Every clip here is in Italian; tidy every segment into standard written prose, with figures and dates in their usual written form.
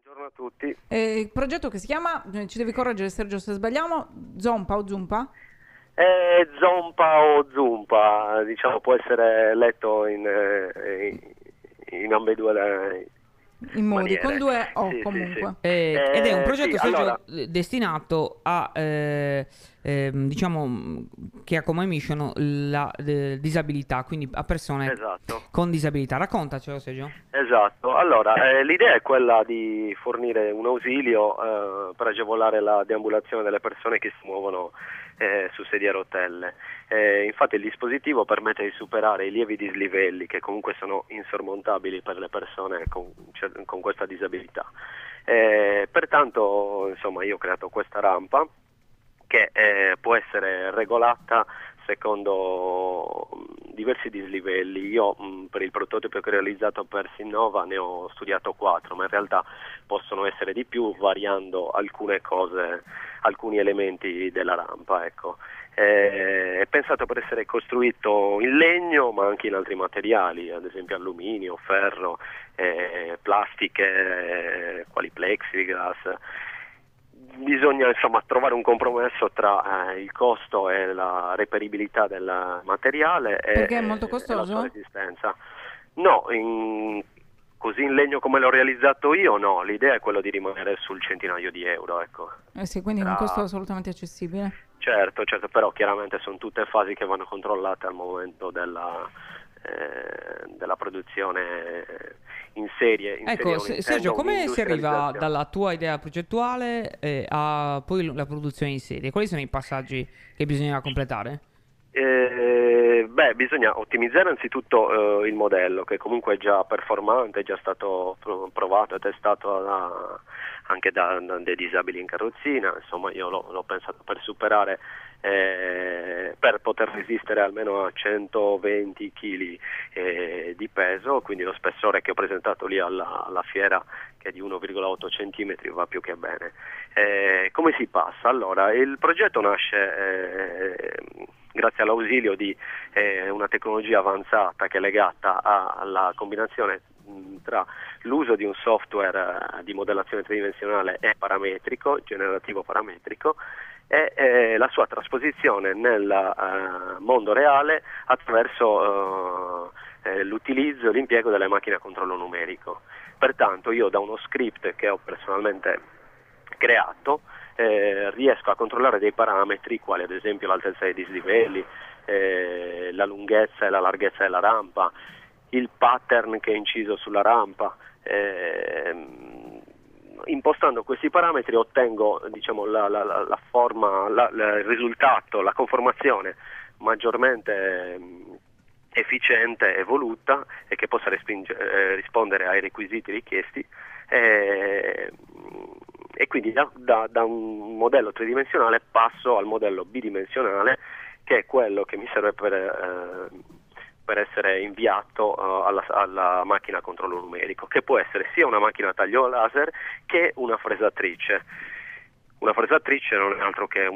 Buongiorno a tutti. Il progetto che si chiama, ci devi correggere Sergio se sbagliamo, Zompa o Zumpa? Zompa o Zumpa, diciamo, può essere letto in ambedue le In modi, con maniere. due O Sì, sì, sì. comunque. Ed è un Sì, progetto, allora, Sergio, destinato a, diciamo, che ha come mission la disabilità, quindi a persone esatto. con disabilità. Raccontacelo, Sergio. Esatto, allora l'idea è quella di fornire un ausilio per agevolare la deambulazione delle persone che si muovono su sedie a rotelle. Infatti il dispositivo permette di superare i lievi dislivelli che comunque sono insormontabili per le persone con questa disabilità. Pertanto insomma, io ho creato questa rampa che può essere regolata secondo diversi dislivelli. Io per il prototipo che ho realizzato per Sinnova ne ho studiato 4, ma in realtà possono essere di più variando alcune cose, alcuni elementi della rampa, ecco. È pensato per essere costruito in legno ma anche in altri materiali, ad esempio alluminio, ferro, plastiche, quali plexiglass. Bisogna insomma trovare un compromesso tra il costo e la reperibilità del materiale Perché è molto e la sua costoso? resistenza. No, così in legno come l'ho realizzato io, no, l'idea è quella di rimanere sul centinaio di euro, ecco. Eh sì, quindi è un costo assolutamente accessibile. Certo, però chiaramente sono tutte fasi che vanno controllate al momento della produzione in serie. Ecco, Non intendo Sergio, come si arriva un'industrializzazione. dalla tua idea progettuale a poi la produzione in serie? Quali sono i passaggi che bisogna completare? Bisogna ottimizzare anzitutto il modello, che comunque è già performante, è già stato provato e testato anche da dei disabili in carrozzina. Insomma, io l'ho pensato per superare, per poter resistere almeno a 120 kg di peso, quindi lo spessore che ho presentato lì alla fiera, che è di 1,8 cm, va più che bene. Come si passa? Allora, il progetto nasce grazie all'ausilio di una tecnologia avanzata che è legata alla combinazione tra l'uso di un software di modellazione tridimensionale e parametrico, generativo parametrico, e la sua trasposizione nel mondo reale attraverso l'utilizzo e l'impiego delle macchine a controllo numerico. Pertanto io da uno script che ho personalmente creato riesco a controllare dei parametri quali ad esempio l'altezza dei dislivelli, la lunghezza e la larghezza della rampa, il pattern che è inciso sulla rampa. Impostando questi parametri ottengo, diciamo, la forma, il risultato, la conformazione maggiormente efficiente e voluta e che possa rispondere ai requisiti richiesti. E quindi da un modello tridimensionale passo al modello bidimensionale, che è quello che mi serve per essere inviato alla macchina a controllo numerico, che può essere sia una macchina a taglio laser che una fresatrice. Una fresatrice non è altro che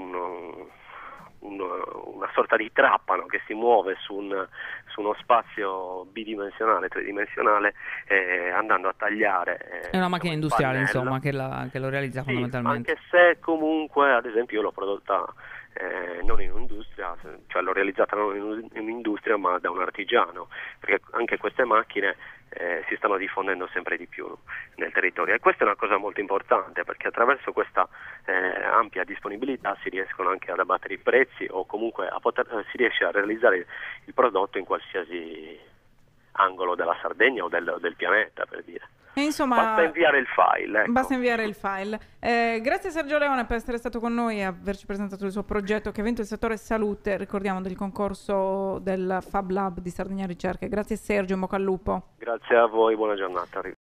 una sorta di trapano che si muove su uno spazio bidimensionale, tridimensionale, andando a tagliare. È una macchina industriale, il pannello. insomma, che lo realizza Sì, fondamentalmente. anche se comunque, ad esempio, io l'ho prodotta non in un'industria, cioè l'ho realizzata non in un'industria ma da un artigiano, perché anche queste macchine si stanno diffondendo sempre di più nel territorio, e questa è una cosa molto importante, perché attraverso questa ampia disponibilità si riescono anche ad abbattere i prezzi, o comunque si riesce a realizzare il prodotto in qualsiasi angolo della Sardegna o del pianeta, per dire. E insomma, Basta inviare il file, ecco. basta inviare il file. Grazie Sergio Leone per essere stato con noi e averci presentato il suo progetto che ha vinto il settore salute, ricordiamo, del concorso del Fab Lab di Sardegna Ricerche. Grazie Sergio, in bocca al lupo. Grazie a voi, buona giornata.